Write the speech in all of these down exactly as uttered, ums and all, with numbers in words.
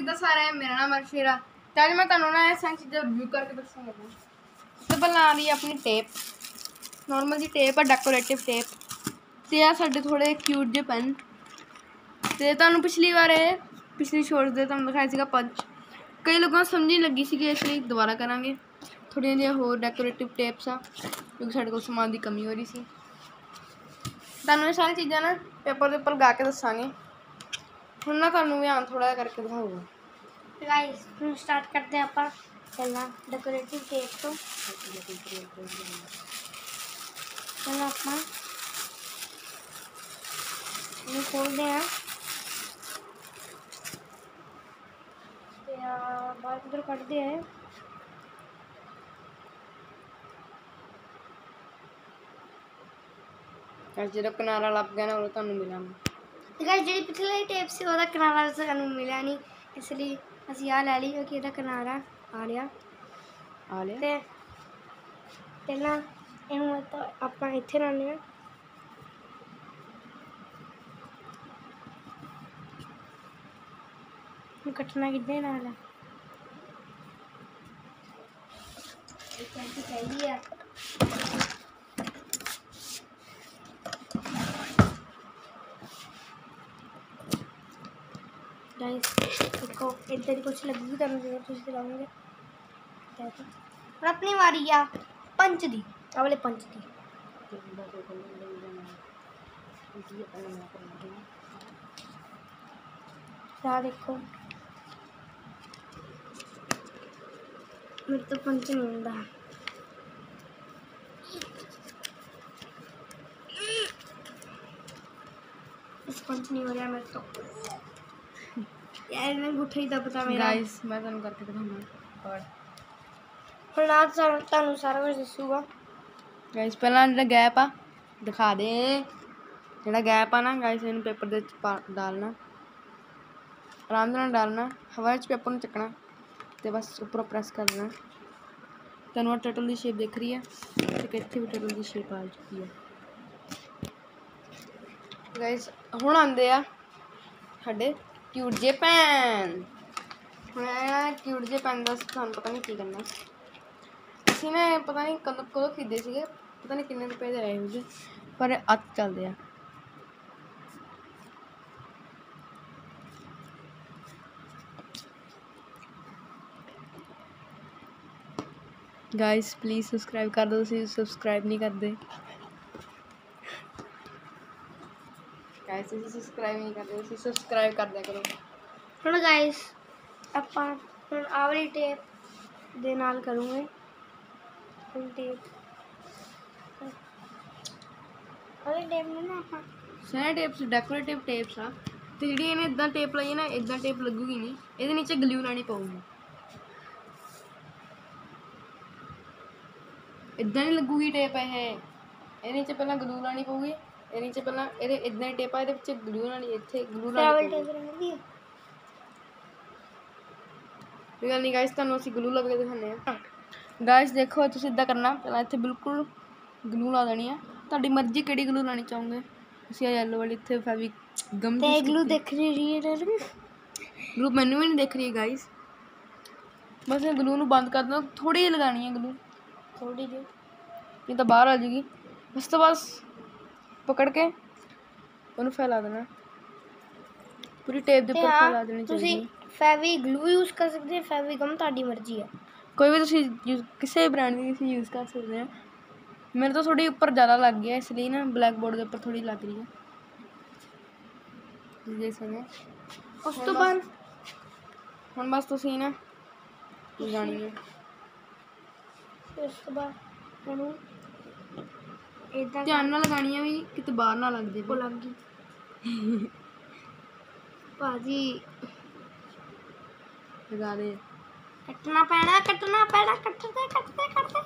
कितना सारा है। मेरा नाम अर्शिरा। तो आज मैं तुहानू ना सारी चीज़ें रिव्यू करके दसन लगा। तो पहले आ रही है अपनी टेप, नॉर्मल जी टेप है, डेकोरेटिव टेप। तो यह साढ़े थोड़े क्यूट जे पेन। तो तुहानू पिछली बार पिछली शॉर्ट्स दे तुहानू दिखाया सीगा पंच। कई लोगों को समझ नहीं लगी सी, इसलिए दोबारा करांगे। थोड़िया जी होर डेकोरेटिव टेप्स आ क्योंकि साढ़े कोल समान की कमी हो रही सी। तुहानू ये सारी चीज़ां ना पेपर के उपर गा के दसांगे। हुण ना तुहानू ध्यान थोड़ा जिहा करके दिखाऊगा। गाइस हम स्टार्ट करते हैं ਆਪਾਂ पहला डेकोरेटिव टेप तो पहला ਆਪਾਂ ये खोलते हैं ਤੇ ਆ ਬਾਹਰ ਕਿਧਰ ਕੱਢਦੇ हैं। जो किनारा लग गया ना वो तुहानू मिलांगे। ਤੇ ਗਾਇਸ ਜਿਹੜੀ ਪਿਛਲੀ ਟੇਪ ਸੀ ਉਹਦਾ ਕਿਨਾਰਾ ਸਾਨੂੰ ਮਿਲਿਆ ਨਹੀਂ, ਇਸ ਲਈ ਅਸੀਂ ਆ ਲੈ ਲਈ ਕਿਉਂਕਿ ਇਹਦਾ ਕਿਨਾਰਾ ਆ ਲਿਆ आ लिया। ਤੇ ਪਹਿਲਾਂ ਇਹਨੂੰ ਤਾਂ ਆਪਾਂ ਇੱਥੇ ਲਾਉਂਦੇ ਹਾਂ। ਹੁਣ ਕੱਟਣਾ ਕਿੱਦਾਂ ਨਾਲ ਹੈ, ਇਹ ਚੰਗੀ ਚਾਹੀਦੀ ਆ। गाइस देखो इधर ही कुछ लगेगी तो जरूर कुछ दिलाऊंगे। और अपनी बारी आ पंच दी, अगले पंच दी क्या देखो मेरे तो पंच नहीं होता। इस पंच नहीं हो रहा मेरे तो यार, मैं गुठा ही दबता मेरा। गाइस मैं तुहानू करके दिखाऊंगा और ਹੁਣ ਆ ਤੁਹਾਨੂੰ ਸਾਰਾ ਕੁਝ ਦੱਸੂਗਾ। गाइस पहला ਜਿਹੜਾ गैप आ दिखा दे, ਜਿਹੜਾ गैप आ ना गाइस ਇਹਨੂੰ पेपर ਦੇ ਵਿੱਚ ਪਾ डालना, आराम ਨਾਲ डालना, हवा ਵਿੱਚ पेपर ਨੂੰ ਚੱਕਣਾ ਤੇ बस ਉੱਪਰੋਂ ਪ੍ਰੈਸ ਕਰ ਦੇਣਾ। ਤੁਹਾਨੂੰ ਟਰਟਲ ਦੀ ਸ਼ੇਪ ਦਿਖ ਰਹੀ ਹੈ ਤੇ ਕਿੱਥੇ ਵੀ ਟਰਟਲ ਦੀ ਸ਼ੇਪ ਆ ਚੁੱਕੀ ਹੈ। गाइस ਹੁਣ ਆਂਦੇ ਆ ਸਾਡੇ क्यूट जे पैन। ਹੁਣ ਇਹ क्यूट जे पैन ਦਾ ਤੁਹਾਨੂੰ ਪਤਾ ਨਹੀਂ ਕੀ ਕਰਨਾ। ਅਸੀਂ ਨਾ ਪਤਾ ਨਹੀਂ ਕਦੋਂ ਕਦੋਂ ਖਰੀਦੇ ਸੀਗੇ, ਪਤਾ ਨਹੀਂ ਕਿੰਨੇ ਰੁਪਏ ਦੇ ਆਏ ਹੋਗੇ, ਪਰ ਅੱਜ ਚੱਲਦੇ ਆ। गाइस प्लीज़ सब्सक्राइब कर दो, ਤੁਸੀਂ सब्सक्राइब नहीं करते। गाइस ਤੁਸੀਂ सब्सक्राइब नहीं करते, ਤੁਸੀਂ सब्सक्राइब कर दिया करो। ਹੁਣ ਗਾइस ਆਪਾਂ ਹੁਣ ਆਹ ਵਾਲੀ ਟੇਪ ਦੇ ਨਾਲ ਕਰੂੰਗੇ। ਹੁਣ ਟੇਪ ਵਾਲੀ ਟੇਪ ਨੂੰ ਨਾ ਆਪਾਂ ਸਾਰੇ ਟੇਪਸ ਡੈਕੋਰੇਟਿਵ ਟੇਪਸ ਆ ਤੇ ਜਿਹੜੀ ਇਹਨੇ ਇਦਾਂ ਟੇਪ ਲਾਈ ਨਾ ਇਦਾਂ ਟੇਪ ਲੱਗੂਗੀ ਨਹੀਂ, ਇਹਦੇ ਨੀਚੇ ਗਲੂ ਲਾਣੀ ਪਊਗੀ। ਇਦਾਂ ਨਹੀਂ ਲੱਗੂਗੀ ਟੇਪ, ਇਹ ਇਹਦੇ ਨੀਚੇ ਪਹਿਲਾਂ ਗਲੂ ਲਾਣੀ ਪਊਗੀ। ਇਹਦੇ ਨੀਚੇ ਪਹਿਲਾਂ ਇਹਦੇ ਇਦਾਂ ਹੀ ਟੇਪ ਆ, ਇਹਦੇ ਵਿੱਚ ਗਲੂ ਲਾਣੀ, ਇੱਥੇ ਗਲੂ ਲਾਣੀ ਟੇਪ ਰਹਿੰਦੀ ਹੈ। ਕੋਈ ਗੱਲ ਨਹੀਂ ਗਾਇਸ, ਤੁਹਾਨੂੰ ਅਸੀਂ ਗਲੂ ਲਾ ਕੇ ਦਿਖਾਉਂਦੇ ਹਾਂ। ਗਾਇਸ ਦੇਖੋ ਤੁਸੀਂ ਇੱਦਾਂ ਕਰਨਾ, ਪਹਿਲਾਂ ਇੱਥੇ ਬਿਲਕੁਲ ਗਲੂ ਲਾ ਦੇਣੀ ਆ। ਤੁਹਾਡੀ ਮਰਜ਼ੀ ਕਿਹੜੀ ਗਲੂ ਲਾਣੀ ਚਾਹੋਗੇ। ਅਸੀਂ ਆ ਯੈਲੋ ਵਾਲੀ ਇੱਥੇ ਫੈਵੀ ਗਮ ਤੇ ਗਲੂ ਦਿਖ ਰਹੀ ਹੈ, ਗਲੂ ਮੈਨੂੰ ਵੀ ਨਹੀਂ ਦਿਖ ਰਹੀ ਗਾਇਸ। ਬਸ ਇਹ ਗਲੂ ਨੂੰ ਬੰਦ ਕਰ ਦੇਣਾ, ਥੋੜੀ ਜਿਹੀ ਲਗਾਣੀ ਹੈ ਗਲੂ, ਥੋੜੀ ਜਿਹੀ, ਨਹੀਂ ਤਾਂ ਬਾਹਰ ਆ ਜਾਏਗੀ। ਉਸ ਤੋਂ ਬਸ ਪਕੜ ਕੇ ਉਹਨੂੰ ਫੈਲਾ ਦੇਣਾ, ਪੂਰੀ ਟੇਪ ਦੇ ਉੱਪਰ ਫੈਲਾ ਦੇਣੀ ਚਾਹੀਦੀ ਹੈ। ਫੈਵੀ ਗਲੂ यूज़ कर सकते हैं, फैवी गम ਤੁਹਾਡੀ ਮਰਜ਼ੀ ਹੈ। ਕੋਈ ਵੀ ਤੁਸੀਂ ਕਿਸੇ ब्रांड ਦੀ ਤੁਸੀਂ यूज़ कर सकते हैं। मेरे तो थोड़ी ऊपर ज़्यादा लग गया, इसलिए ना ब्लैक बोर्ड के ऊपर थोड़ी लग रही है। जैसे ना उस तो बाद हम बस तुसी ना लगानी है। उस तो बाद मैंने इधर ध्यान ना लगानी है भी किते बाहर ना लग जाए। वो लग गई भाजी, लगा दे, कटना पैना कटना पैना कटते कटते कटते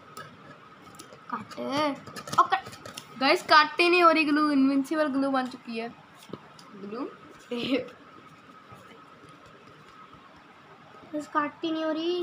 कट ओ कट। गाइस कट ही नहीं हो रही, ग्लू इनविंसिबल ग्लू बन चुकी है। ग्लू बस कट ही नहीं हो रही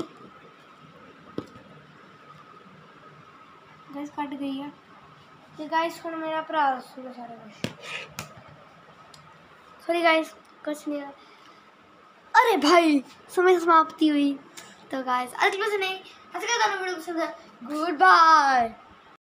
गाइस, कट गई है। तो गाइस हुण मेरा भरा दसूगा सारा कुछ। सॉरी गाइस कुछ नहीं रहा। अरे भाई समय समाप्ति हुई। तो गाइस आज की वीडियो से नहीं, आज का वीडियो पसंद है, गुड बाय।